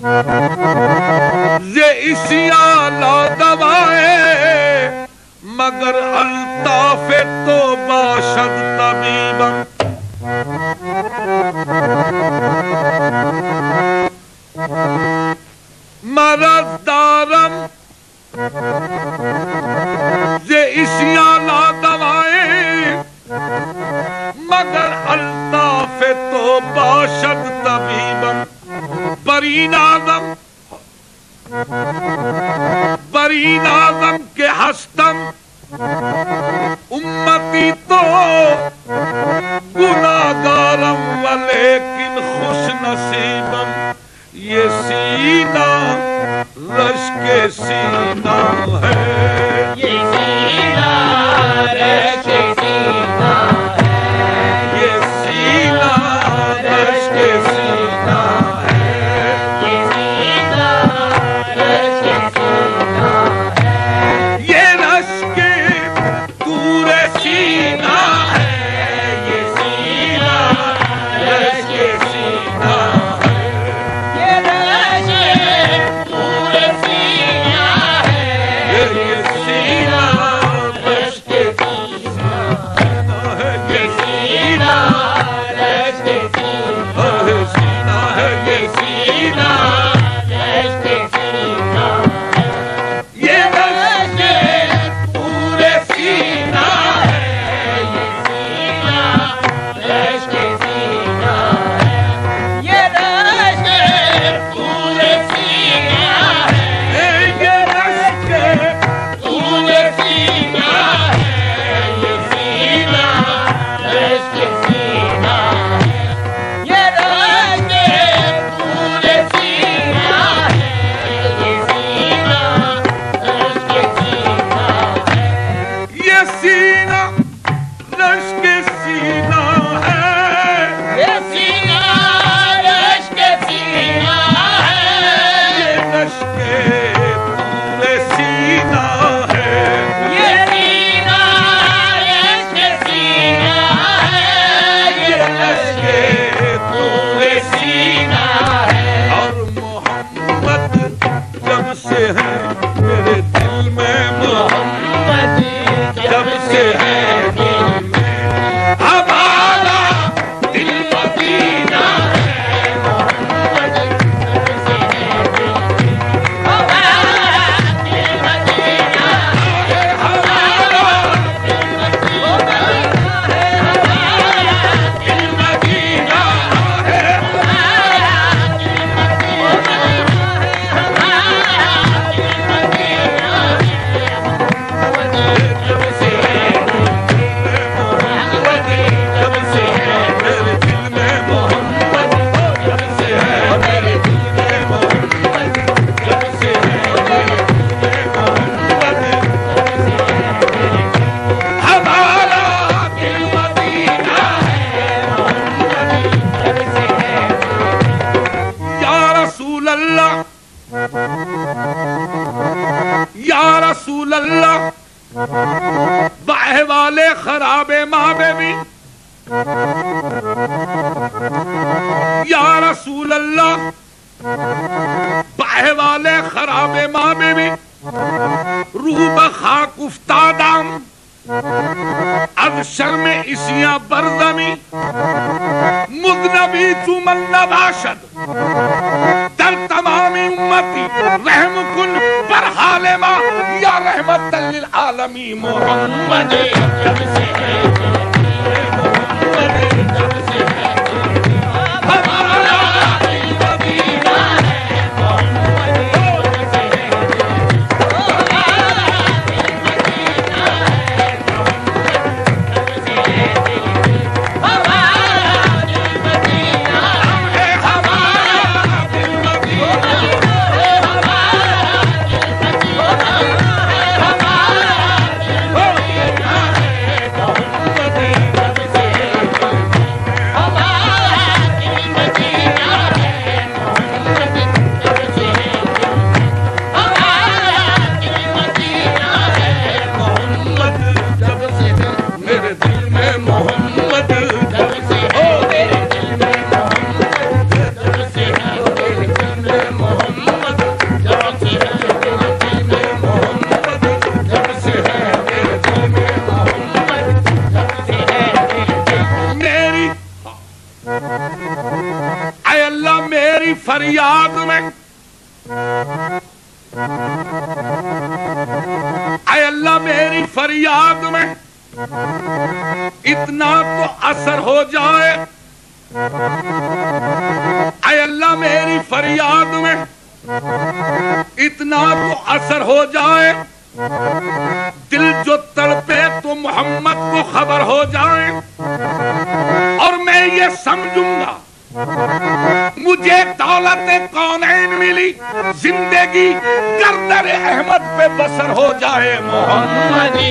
یہ اسیاں لا دوائے مگر الطاف تو باشد طبیبا مرض دارم یہ اسیاں لا دوائے مگر الطاف تو باشد طبیبا برین آدم کے ہستم امتی تو گناہگارم ولیکن خوش نصیبم یہ سینہ رشک سینہ ہے یہ سینہ رشک سینہ ہے یہ سینہ رشک سینہ خراب ماں بیوی یا رسول اللہ باہ والے خراب ماں بیوی روح بخاک افتادام اب شرم اسیاں بردمی مذنبی تو من نباشد در تمامی امتی رحم کن پر حال ما یا رحمت للعالمی محمد جب سے ہے جب سے ہے ہمارا دل مدینہ ہے محمد جب سے ہے ہمارا دل مدینہ ہے محمد جب سے ہے ہمارا دل مدینہ ہے ہمارا دل مدینہ ہے ہمارا دل مدینہ فریاد میں، اے اللہ میری فریاد میں اتنا تو اثر ہو جائے، اے اللہ میری فریاد میں اتنا تو اثر ہو جائے، دل جو تڑپے تو محمد کو خبر ہو جائے، اور میں یہ سمجھوں گا مجھے دولت کونین ملی، زندگی گردن احمد پہ بسر ہو جائے۔ محمدی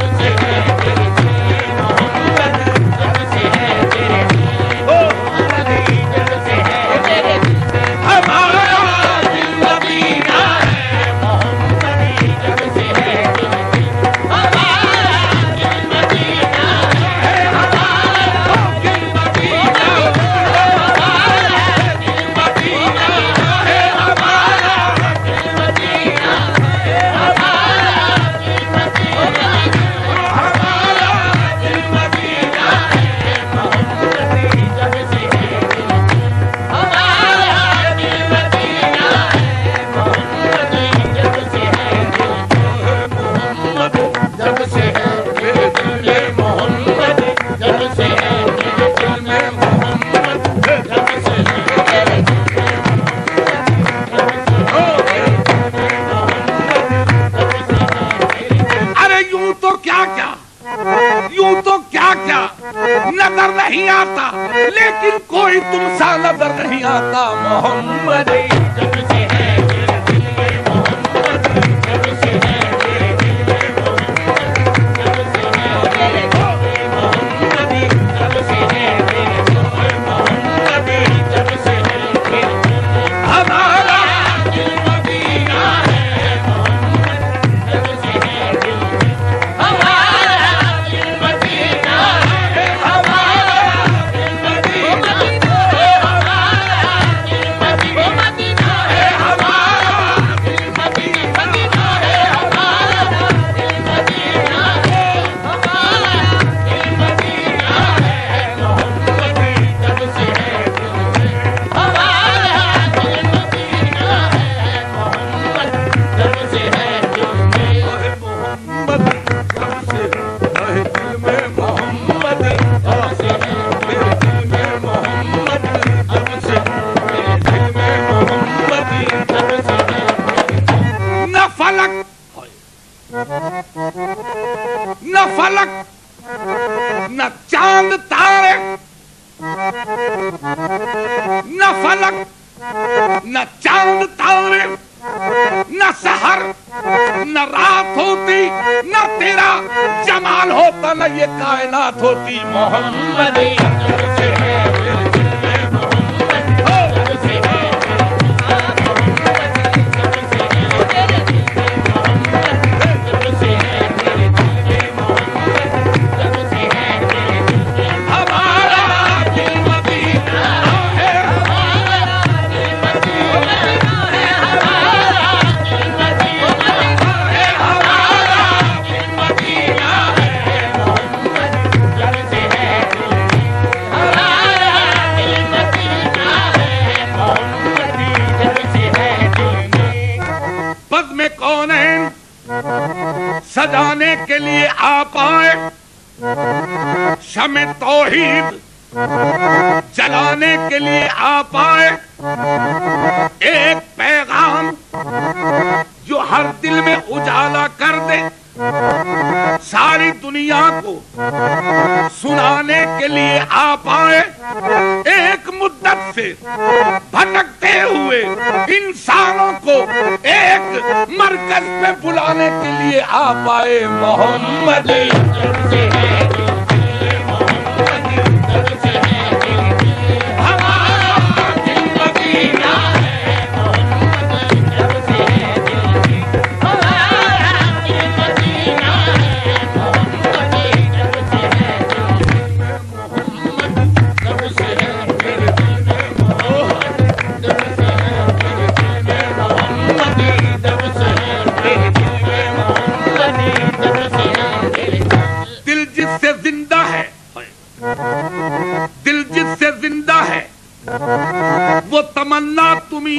نظر نہیں آتا، لیکن کوئی تم سا نظر نہیں آتا۔ محمد نہ فلک نہ چاند تارے، نہ فلک نہ چاند تارے، نہ سحر نہ رات ہوتی، نہ تیرا جمال ہوتا، نہ یہ کائنات ہوتی۔ محمد سجانے کے لیے آپ آئے، شمع توحید جلانے کے لیے آپ آئے، ایک پیغام جو ہر دل میں اجالا کر دے، ساری دنیا کو سنانے کے لیے آپ آئے، ایک مدت سے بھٹکتے ہوئے انسانوں کو ایک مرکز پہ بلانے کے لیے آپ آئے۔ محمد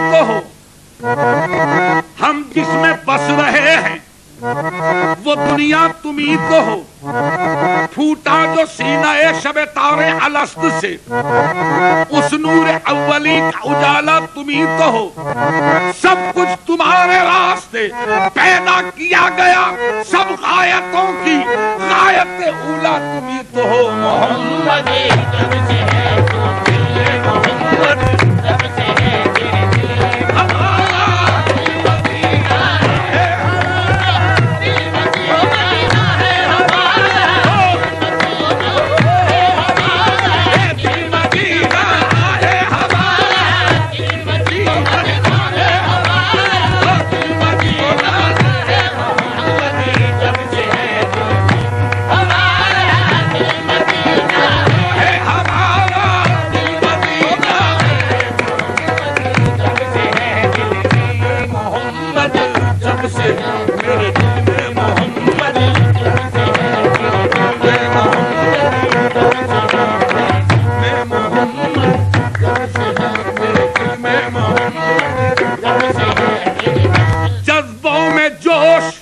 تو ہو، ہم جس میں بس رہے ہیں وہ دنیا تمہیں تو ہو، پھوٹا جو سینہ شب تار الست سے اس نور اولی کا اجالا تمہیں تو ہو، سب کچھ تمہارے راستے پیدا کیا گیا، سب غایتوں کی غایت اولا تمہیں تو ہو محمد جب سے ہے تو دل محمد جب سے ہے تیرے دل ہمارا دل مدینہ ہے ہمارا دل مدینہ ہے ہمارا دل مدینہ ہے ہمارا دل مدینہ ہے ہمارا دل مدینہ ہے محمد جب سے ہے تو ہمارا دل مدینہ ہے ہمارا دل مدینہ محمد جب سے میرے دل میں محمد جب سے میں محمد جب سے میرے دل میں محمد جب سے جذبوں میں جوش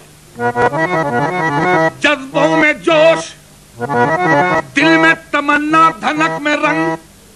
جذبوں میں جوش دل میں تمنا دھنک میں رنگ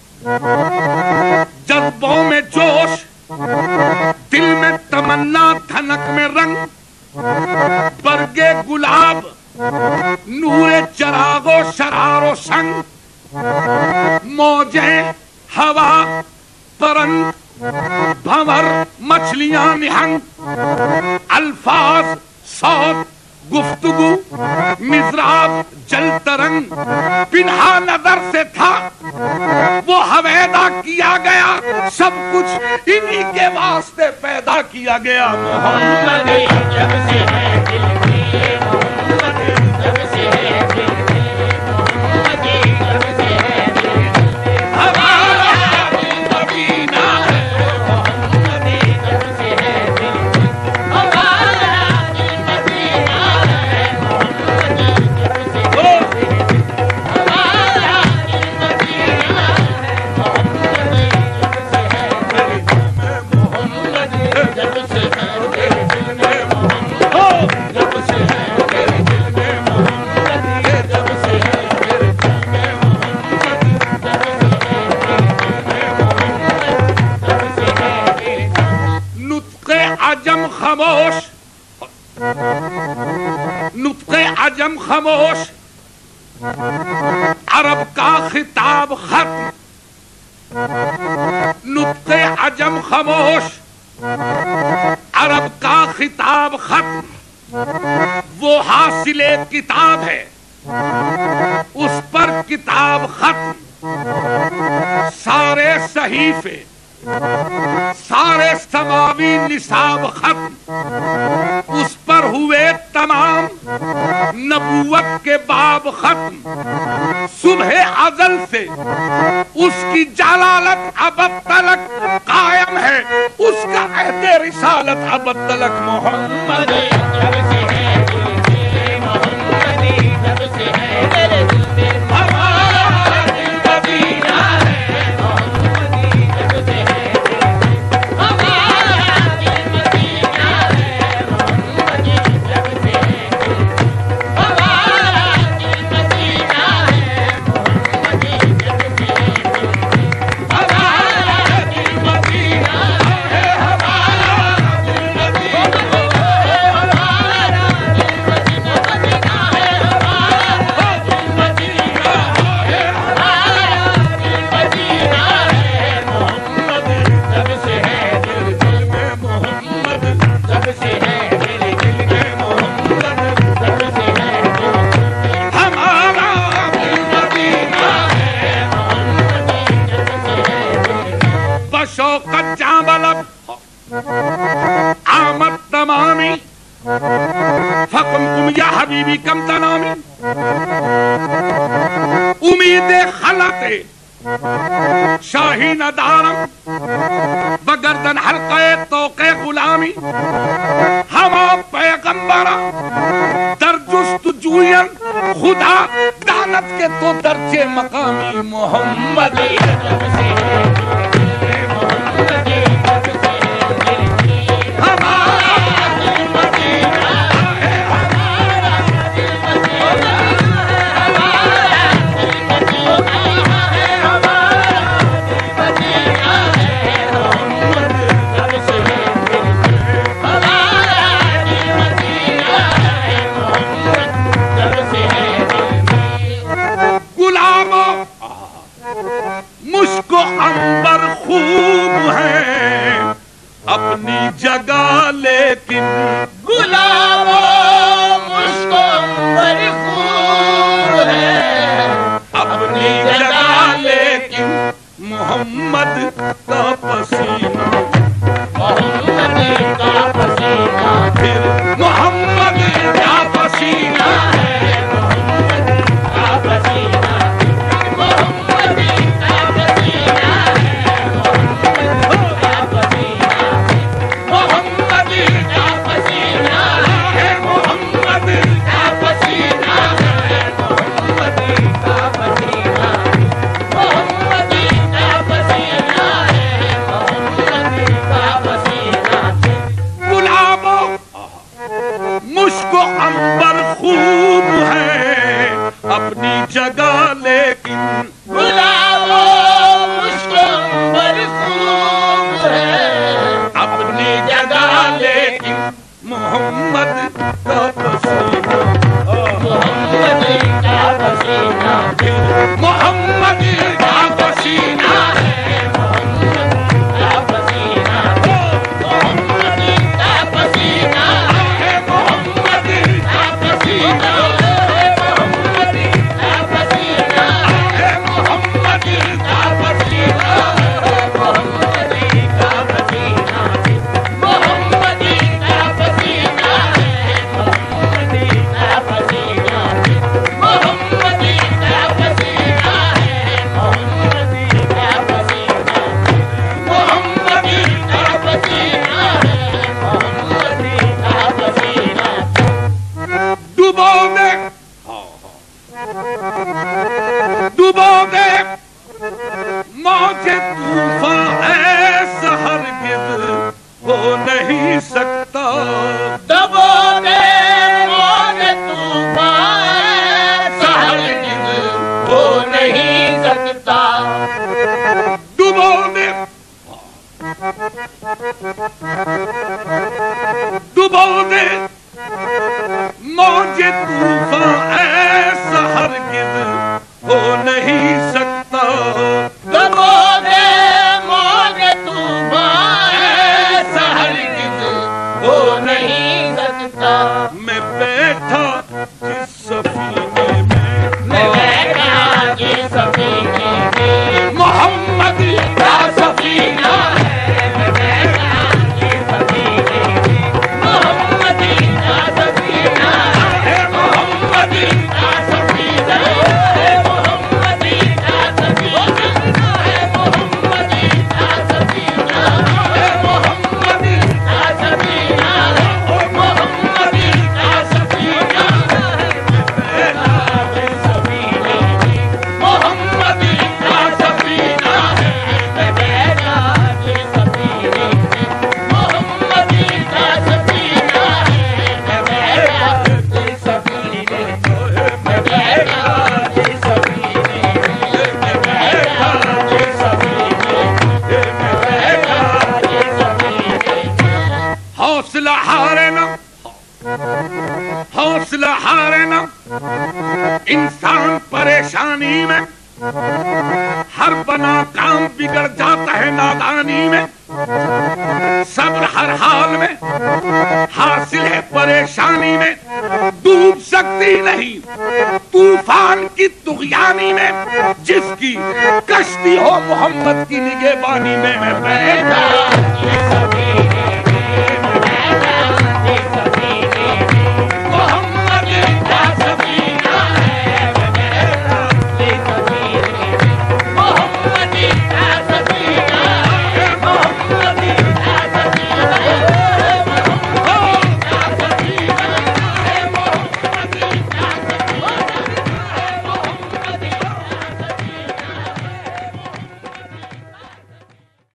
جذبوں میں جوش دل میں تمنا دھنک میں رنگ برگے گلاب نور چراغ و شرار و سنگ موجیں ہوا پرند بھنور مچھلیاں نہنگ الفاظ صوت گفتگو مضراب جل ترنگ پنہا نظر سے تھا وہ حویدا کیا گیا سب کچھ انہی کے واسطے پیدا کیا گیا محمد جب سے ہے دل میں محمد جب سے ہے دل میں محمد جب سے ہے دل میں ہمارا دل مدینہ ہے محمد جب سے ہے دل میں ہمارا دل مدینہ ہے محمد جب سے ہے دل میں ہمارا دل مدینہ ہے محمد جب سے ہے دل میں محمد جب سے ہے دل میں محمد جب سے ہے دل میں محمد جب سے ہے دل میں محمد جب سے ہے نطق عجم خاموش نطق عجم خاموش عرب کا خطاب ختم نطق عجم خاموش عرب کا خطاب ختم وہ حاصل کتاب ہے اس پر کتاب ختم سارے صحیفے سارے سماوی نصاب ختم اس پر ہوئے تمام نبوت کے باب ختم صبح ازل سے اس کی جلالت ابد تلک قائم ہے اس کا عہد رسالت ابد تلک محمد جب سے ہے دل میں محمد جب سے ہے دل میں ہمارا دل مدینہ ہے محمد جب سے ہے ہمارا دل مدینہ ہے محمد جب سے ہے ہمارا دل مدینہ ہے محمد جب سے ہے ہمارا دل مدینہ ہے ہمارا دل مدینہ ہے ہمارا دل مدینہ مدینہ ہے ہمارا دل مدینہ ہے ہمارا دل مدینہ ہے محمد جب سے ہے دل میں محمد جب سے ہے دل میں محمد جب سے ہے ہمارا دل مدینہ ہے محمد جب سے ہے بشوقت جام بلب آمد تمامی فقم یا حبیبی کم تنامی امید خلق شاہی ندارم بگردن حلقے توقع غلامی ہما پیغمبرہ در جستجوین خدا دانت کے تو درجے مقامی محمد جب سے ہے محمد جب سے اپنی جگہ لیکن غلام مشک عنبر خون ہے، اپنی جگہ لیکن محمد کا پسینہ، محمد کا پسینہ، پھر محمد کا پسینہ ہے، محمد کا پسینہ، محمد کا پسینہ ہے، محمد کا پسینہ، محمد کا پسینہ ہے، محمد کا پسینہ ہے، محمد کا پسینہ، محمد کا پسینہ ہے، محمد کا پسینہ۔ گلابو مشک و عنبر خوب ہے، اپنی جگہ لیکن غلام مشک عنبر خوب ہے، اپنی جگہ لیکن محمد کا پسینہ، محمد کا پسینہ، محمد کا پسینہ ہے، محمد کا پسینہ، محمد کا پسینہ، ہے محمد کا پسینہ، محمد کا پسینہ، ہے محمد کا پسینہ، محمد کا پسینہ، محمد کا پسینہ ہے، محمد کا پسینہ، محمد کا پسینہ ہے، محمد کا پسینہ، محمد کا پسینہ ہے، محمد کا پسینہ۔ ڈبو دے ڈبو دے موج طوفان ایسا ہرگز ہو نہیں سکتا، دبو دے موج طوفان ہرگز ہو نہیں سکتا، ڈبو دے ڈبو دے موج طوفان ایسا ہرگز ہو نہیں سکتا، دبو دے موج طوفان ایسا ہرگز ہو نہیں سکتا۔ میں بیٹھا جس سفینے میں میں بیٹھا جس سفینے میں محمد کا سفینہ ہے، میں بیٹھا جس سفینے میں محمد کا سفینہ ہے، محمد کا سفینہ ہے، محمد کا سفینہ ہے، محمد کا سفینہ ہے، محمد کا سفینہ ہے، محمد کا سفینہ ہے، محمد کا سفینہ ہے، میں بیٹھا جس سفینے میں محمد کا سفینہ ہے، میں بیٹھا جس سفینے میں، میں بیٹھا جس سفینے میں، میں بیٹھا جس سفینے میں، میں بیٹھا جس سفینے میں۔ حوصلہ ہارے نہ، حوصلہ ہارے نہ، انسان پریشانی میں، ہر بنا کام بگڑ جاتا ہے نادانی میں، صبر ہر حال میں حاصل ہے پریشانی میں، ڈوب سکتی نہیں طوفان کی طغیانی میں، جس کی کشتی ہو محمد کی نگہبانی میں، میں بیٹھا